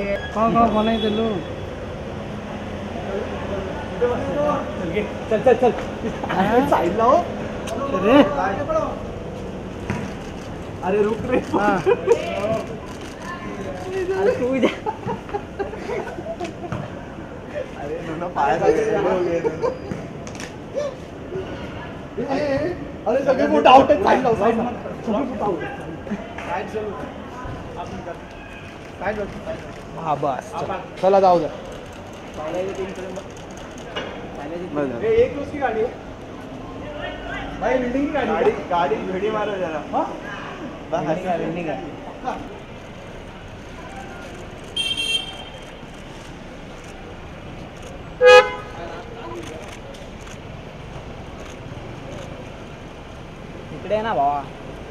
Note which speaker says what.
Speaker 1: कौन कौन बनाई देलु
Speaker 2: चल चल चल साइड लाओ
Speaker 1: रे
Speaker 2: अरे रुक रे
Speaker 1: हां
Speaker 2: अरे तू जा अरे ना पाया अरे सगळे मोठा आउट आहे साइड लाव साइड हाँ बस चला जाओ उधर एक उसकी गाड़ी है भाई बिल्डिंग की गाड़ी गाड़ी भिड़ी मारो जरा हाँ बस बिल्डिंग है
Speaker 1: इकडे ना भावा